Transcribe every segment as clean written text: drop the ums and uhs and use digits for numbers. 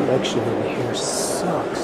reflection in the hair sucks.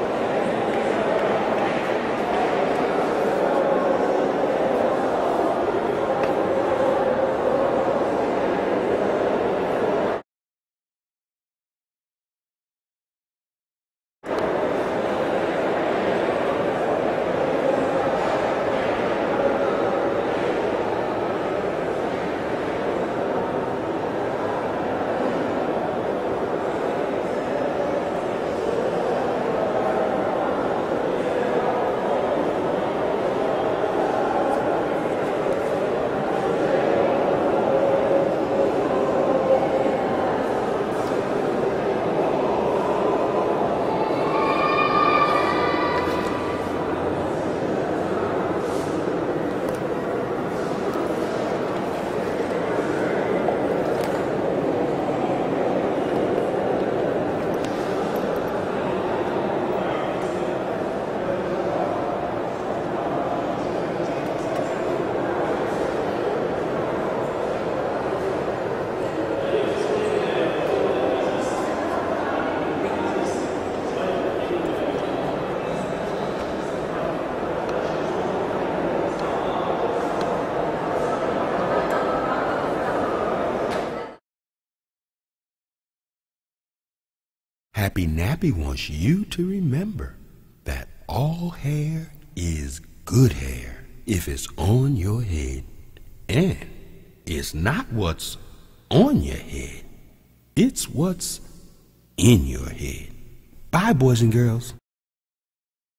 Happy Nappy wants you to remember that all hair is good hair if it's on your head. And it's not what's on your head, it's what's in your head. Bye, boys and girls.